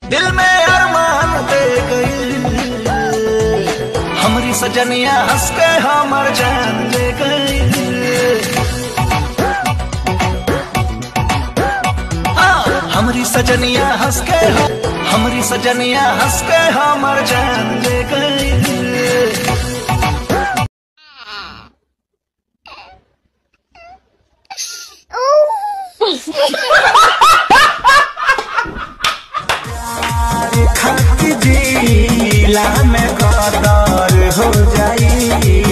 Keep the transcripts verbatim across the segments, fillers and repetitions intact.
दिल में अरमान दे गई, हमारी सजनिया हंस के हमर जान ले गई। हमारी सजनिया हंस के हमारी सजनिया हंस के हमर जान ले गई। खाकी जिला में कदर हो जाई,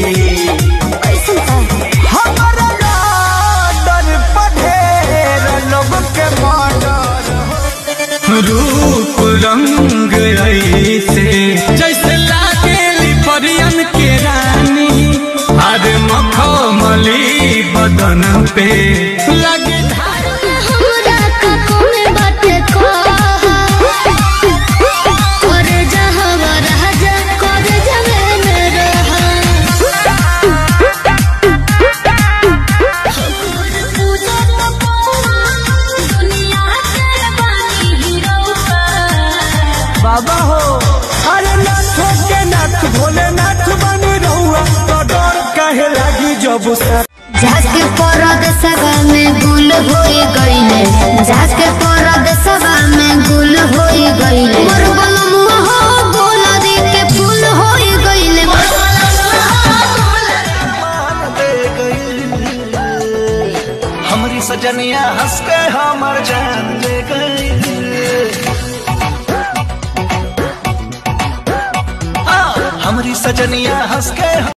हमारा डर पढ़ेर लोग के मर्डर। रूप रंग ऐसे जैसे लागेली परियन के रानी, अरे मखमली बदन पे लगे बाबा हो। अरे नाथ के नाथ भोलेनाथ बनी रहुआ, तो डर काहे लागी जब जाके परद सभा में गुल होई गईले, जाके परद सभा में गुल होई गईले। मोर बलमुआ हो गोला दे के फूल होई गईले। हमारी सजनिया हंस के हमर जान ले गई। हमारी सजनिया हंस के